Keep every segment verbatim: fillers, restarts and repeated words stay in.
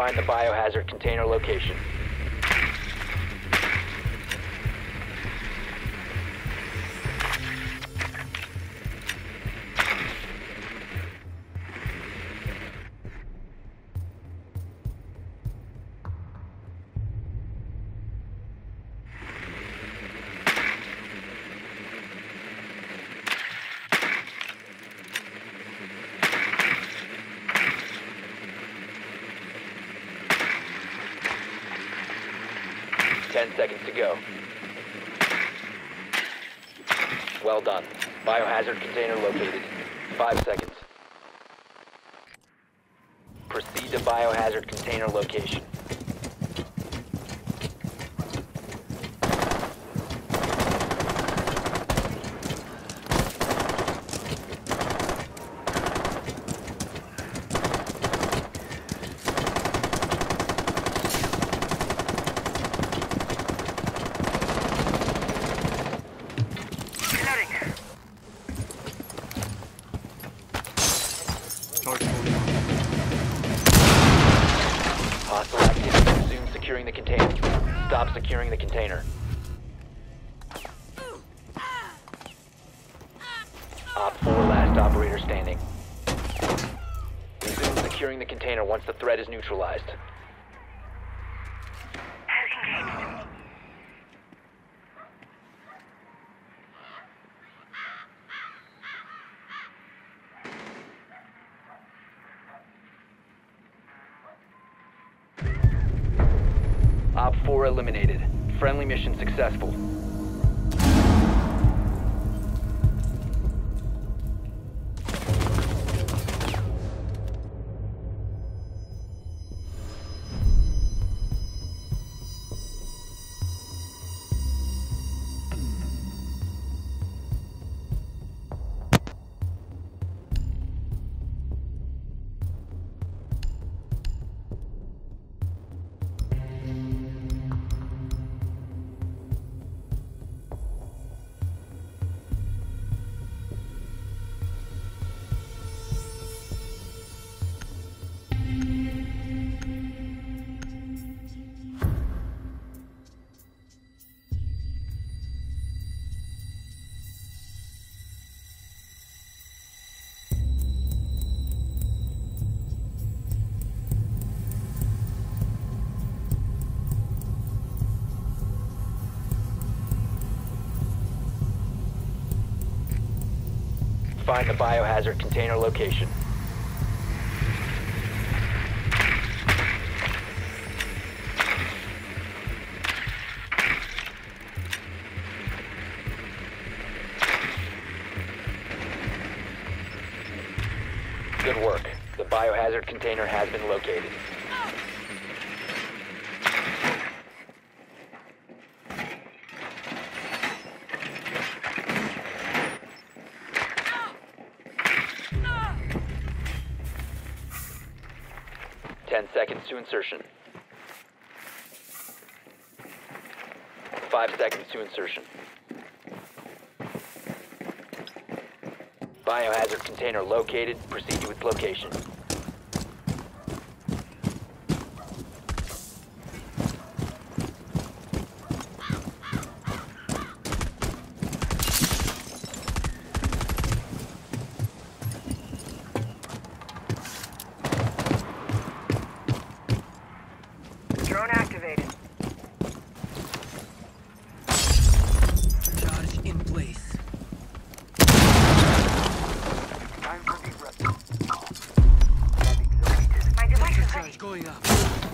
Find the biohazard container location. Ten seconds to go. Well done. Biohazard container located. Five seconds. Proceed to biohazard container location. Hostile activity. Resume securing the container. Stop securing the container. Op four, last operator standing. Resume securing the container once the threat is neutralized. Op four eliminated. Friendly mission successful. Find the biohazard container location. Good work. The biohazard container has been located. Ten seconds to insertion. Five seconds to insertion. Biohazard container located. Proceed to its location. Drone activated. Charge in place. Time for debrief. My device is ready. Charge going up.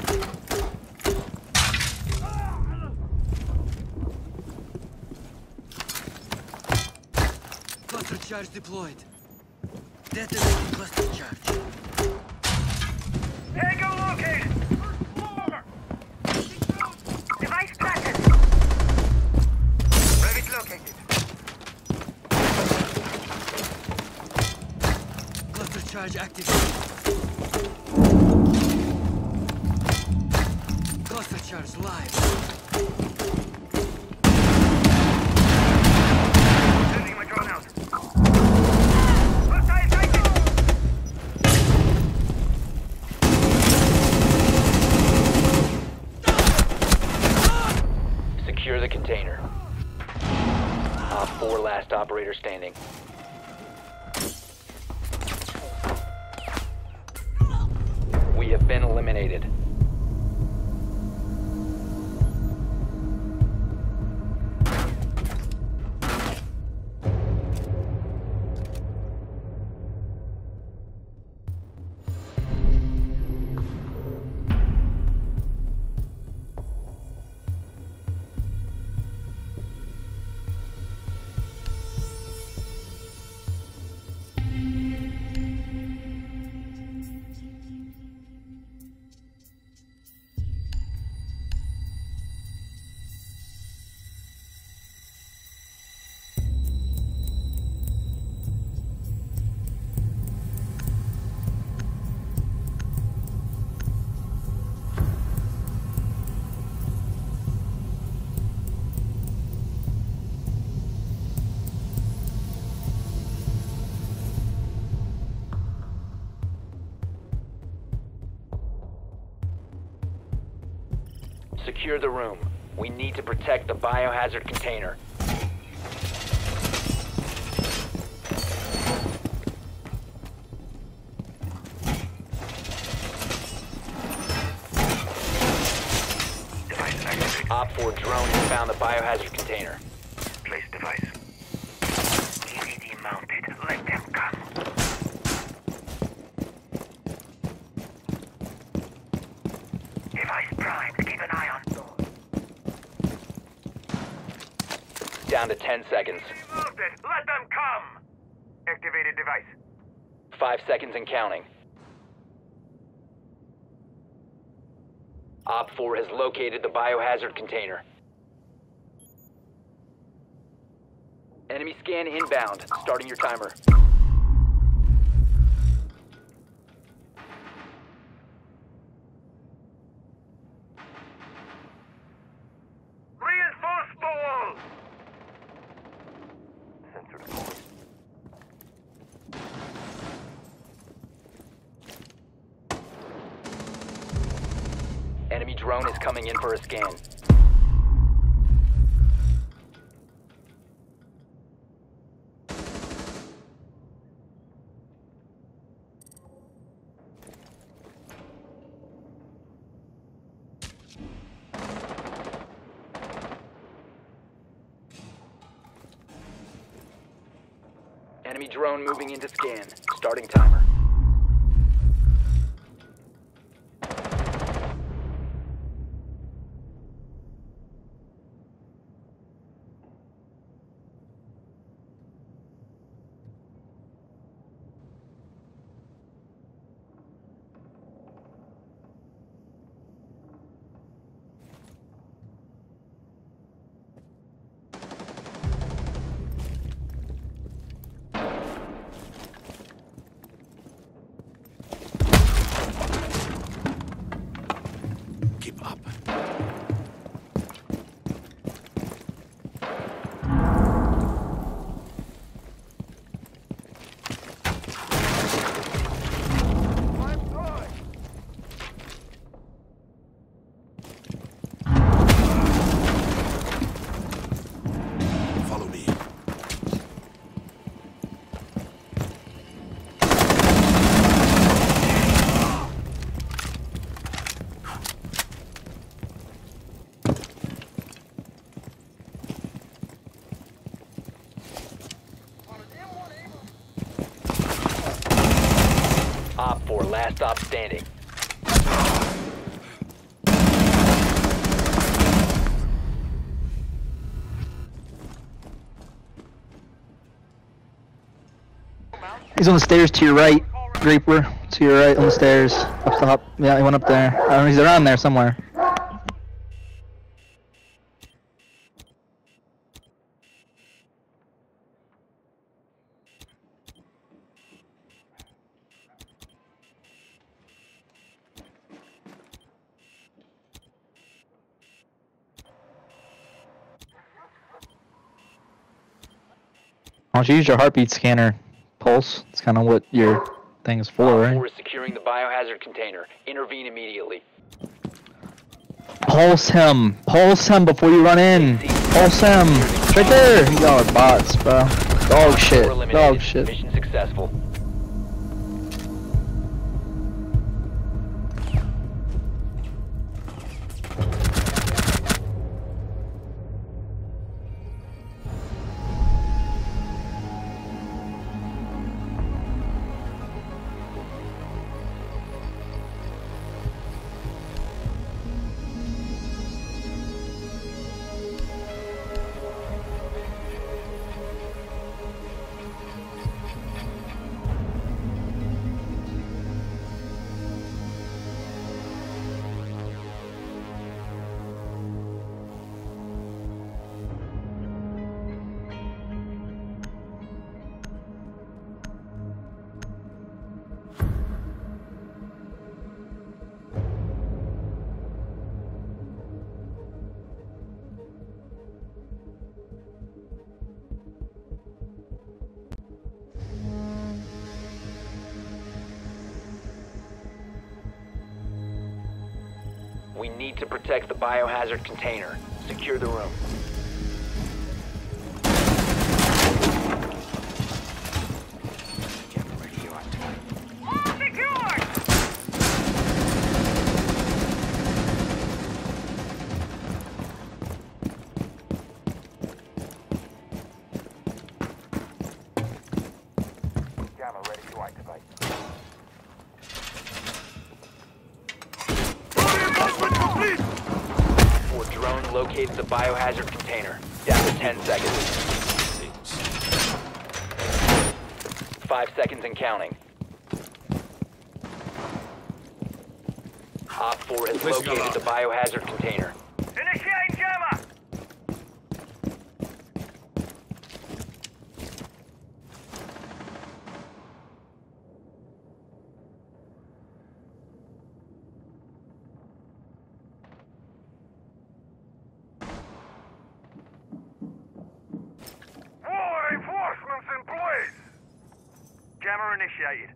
Cluster charge deployed. Detonating cluster charge. Tango located. Device planted. Revit located. Cluster charge activated. Cluster charge live. Sending my drone out. Hostile sighted. the container. Op four, last operator standing. We have been eliminated. Secure the room. We need to protect the biohazard container. Device activated. Op four drone has found the biohazard container. Place device. E V D mounted. Let them come. Device primed. Keep an eye on. Down to ten seconds. Moved it. Let them come. Activated device. Five seconds and counting. Op four has located the biohazard container. Enemy scan inbound. Starting your timer. Reinforce ball. Sensor deployed. Enemy drone is coming in for a scan. Enemy drone moving into scan. Starting timer. Keep up. Follow me. Op four, last stop standing. He's on the stairs to your right, Reaper. To your right on the stairs. Up top. Yeah, he went up there. I don't know, he's around there somewhere. Why don't you use your heartbeat scanner, Pulse? It's kind of what your thing is for, Op right? four is securing the biohazard container. Intervene immediately. Pulse him! Pulse him before you run in! Cease Awesome. Right there. Y'all are bots, bro. Dog shit. Four eliminated. Dog shit. Mission successful. We need to protect the biohazard container. Secure the room. Gamma ready to activate. Or drone locates the biohazard container. Down to ten seconds. Five seconds and counting. Op four has Placing located alarm. the biohazard container. Initiating jammer! War reinforcements in place! Jammer initiated.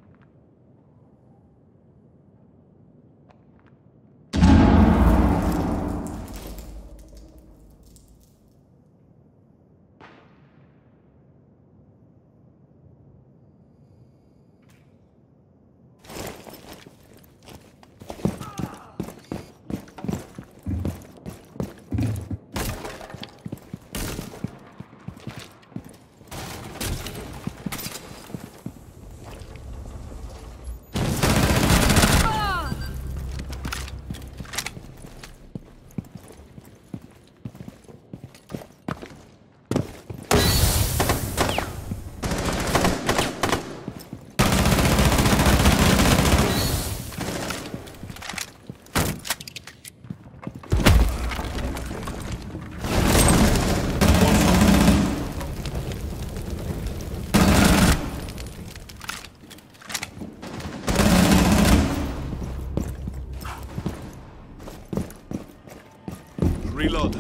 Reload.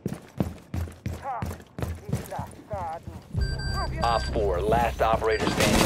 Op four, last operator standing.